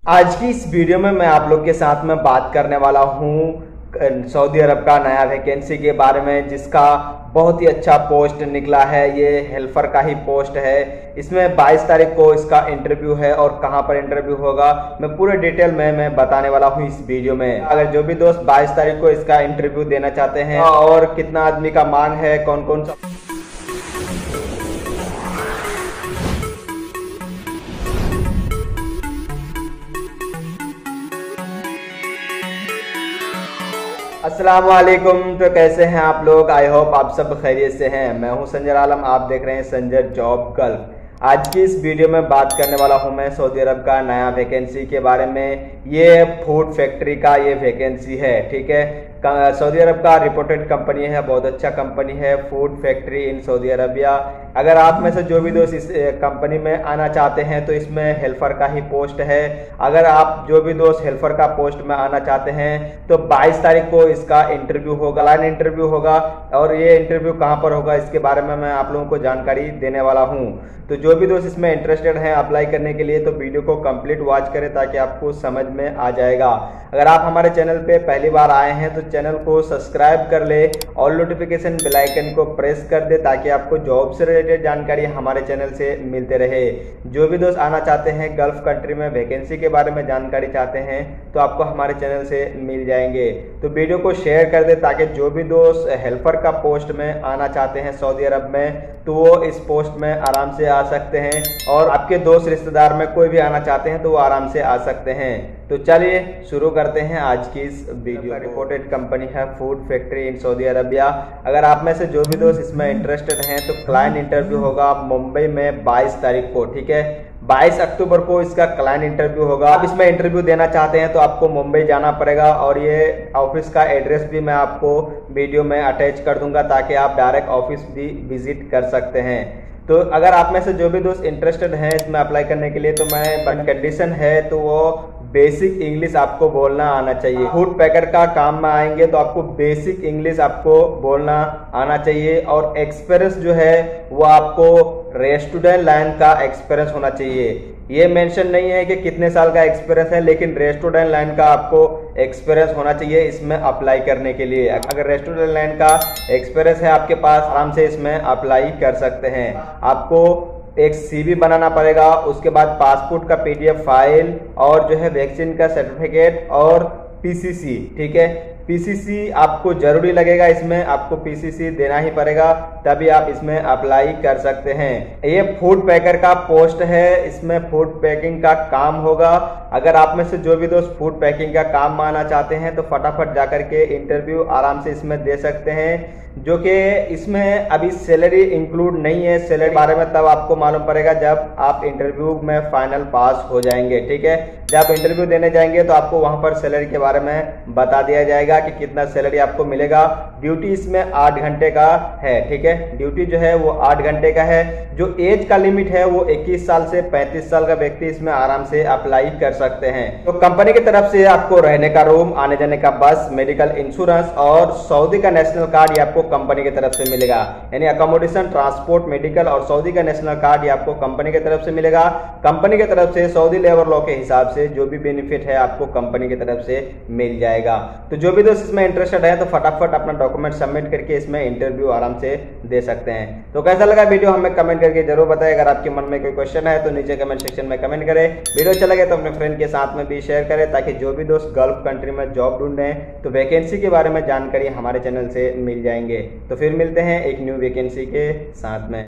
आज की इस वीडियो में मैं आप लोग के साथ में बात करने वाला हूँ सऊदी अरब का नया वैकेंसी के बारे में, जिसका बहुत ही अच्छा पोस्ट निकला है। ये हेल्पर का ही पोस्ट है। इसमें 22 तारीख को इसका इंटरव्यू है और कहाँ पर इंटरव्यू होगा मैं पूरे डिटेल में मैं बताने वाला हूँ इस वीडियो में। अगर जो भी दोस्त 22 तारीख को इसका इंटरव्यू देना चाहते हैं और कितना आदमी का मांग है, कौन कौन सा अस्सलामुअलैकुम। तो कैसे हैं आप लोग? आई होप आप सब खैरियत से हैं। मैं हूं संजर आलम, आप देख रहे हैं संजर जॉब गल्फ। आज की इस वीडियो में बात करने वाला हूं मैं सऊदी अरब का नया वैकेंसी के बारे में। ये फूड फैक्ट्री का ये वैकेंसी है, ठीक है। सऊदी अरब का रिपोर्टेड कंपनी है, बहुत अच्छा कंपनी है, food factory in Saudi Arabia. अगर आप में से जो भी दोस्त इस कंपनी में आना चाहते हैं तो इसमें हेल्पर का ही पोस्ट है। अगर आप जो भी दोस्त हेल्पर का पोस्ट में आना चाहते हैं तो 22 तारीख को इसका इंटरव्यू होगा, लाइन इंटरव्यू होगा। और ये इंटरव्यू कहाँ पर होगा इसके बारे में मैं आप लोगों को जानकारी देने वाला हूँ। तो जो भी दोस्त इसमें इंटरेस्टेड हैं अप्लाई करने के लिए तो वीडियो को कंप्लीट वॉच करें ताकि आपको समझ में आ जाएगा। अगर आप हमारे चैनल पे पहली बार आए हैं तो चैनल को सब्सक्राइब कर ले और नोटिफिकेशन बेल आइकन को प्रेस कर दे ताकि आपको जॉब से रिलेटेड जानकारी हमारे चैनल से मिलते रहे। जो भी दोस्त आना चाहते हैं गल्फ कंट्री में वैकेंसी के बारे में जानकारी चाहते हैं तो आपको हमारे चैनल से मिल जाएंगे। तो वीडियो को शेयर कर दे ताकि जो भी दोस्त हेल्पर का पोस्ट में आना चाहते हैं सऊदी अरब में तो वो इस पोस्ट में आराम से आ सकते हैं। और आपके दोस्त रिश्तेदार में कोई भी आना चाहते हैं तो वो आराम से आ सकते हैं। तो चलिए शुरू करते हैं आज की इस वीडियो। रिपोर्टेड कंपनी है food factory in Saudi Arabia. अगर आप में से जो भी दोस्त इसमें इंटरेस्टेड हैं तो क्लाइंट इंटरव्यू होगा मुंबई में 22 तारीख को, ठीक है। 22 अक्टूबर को इसका क्लाइंट इंटरव्यू होगा। आप इसमें इंटरव्यू देना चाहते हैं तो आपको मुंबई जाना पड़ेगा और ये ऑफिस का एड्रेस भी मैं आपको वीडियो में अटैच कर दूंगा ताकि आप डायरेक्ट ऑफिस भी विजिट कर सकते हैं। तो अगर आप में से जो भी दोस्त इंटरेस्टेड हैं इसमें अप्लाई करने के लिए तो मैं कंडीशन है तो वो बेसिक इंग्लिश आपको बोलना आना चाहिए। फूड पैकर का काम में आएंगे तो आपको बेसिक इंग्लिश आपको बोलना आना चाहिए और एक्सपीरियंस जो है वो आपको रेस्टोरेंट लाइन का एक्सपीरियंस होना चाहिए। ये मेंशन नहीं है कि कितने साल का एक्सपीरियंस है, लेकिन रेस्टोरेंट लाइन का आपको एक्सपीरियंस होना चाहिए इसमें अप्लाई करने के लिए। अगर रेस्टोरेंट लाइन का एक्सपीरियंस है आपके पास आराम से इसमें अप्लाई कर सकते हैं। आपको एक सीवी बनाना पड़ेगा, उसके बाद पासपोर्ट का पीडीएफ फाइल और जो है वैक्सीन का सर्टिफिकेट और पीसीसी, ठीक है। पीसीसी आपको जरूरी लगेगा, इसमें आपको पीसीसी देना ही पड़ेगा तभी आप इसमें अप्लाई कर सकते हैं। ये फूड पैकर का पोस्ट है, इसमें फूड पैकिंग का काम होगा। अगर आप में से जो भी दोस्त फूड पैकिंग का काम माना चाहते हैं तो फटाफट जाकर के इंटरव्यू आराम से इसमें दे सकते हैं। जो कि इसमें अभी सैलरी इंक्लूड नहीं है। सैलरी बारे में तब आपको मालूम पड़ेगा जब आप इंटरव्यू में फाइनल पास हो जाएंगे, ठीक है। जब इंटरव्यू देने जाएंगे तो आपको वहां पर सैलरी के बारे में बता दिया जाएगा कि कितना सैलरी आपको मिलेगा। ड्यूटी इसमें 8 घंटे का है, ठीक है। ड्यूटी जो है वो 8 घंटे का है। जो एज का लिमिट है वो 21 साल से 35 साल का व्यक्ति इसमें आराम से अप्लाई कर सकते हैं। तो कंपनी की तरफ से आपको रहने का रूम, आने जाने का बस, मेडिकल इंश्योरेंस और सऊदी का नेशनल कार्ड ये आपको कंपनी की तरफ से मिलेगा। यानी अकोमोडेशन, ट्रांसपोर्ट, मेडिकल और सऊदी का नेशनल कार्ड ये आपको कंपनी की तरफ से मिलेगा। कंपनी की तरफ से सऊदी लेबर लॉ के हिसाब से जो भी बेनिफिट है आपको कंपनी की तरफ से मिल जाएगा। तो जो भी दोस्त इसमें इंटरेस्टेड है तो फटाफट अपना डॉक्यूमेंट सबमिट करके इसमें इंटरव्यू आराम से दे सकते हैं। तो कैसा लगा वीडियो हमें कमेंट करके जरूर बताएं। अगर आपके मन में कोई क्वेश्चन है तो नीचे कमेंट सेक्शन में कमेंट करें। वीडियो अच्छा लगे तो अपने फ्रेंड के साथ में भी शेयर करें ताकि जो भी दोस्त गल्फ कंट्री में जॉब ढूंढ रहे हैं तो वैकेंसी के बारे में जानकारी हमारे चैनल से मिल जाएंगे। तो फिर मिलते हैं एक न्यू वैकेंसी के साथ में।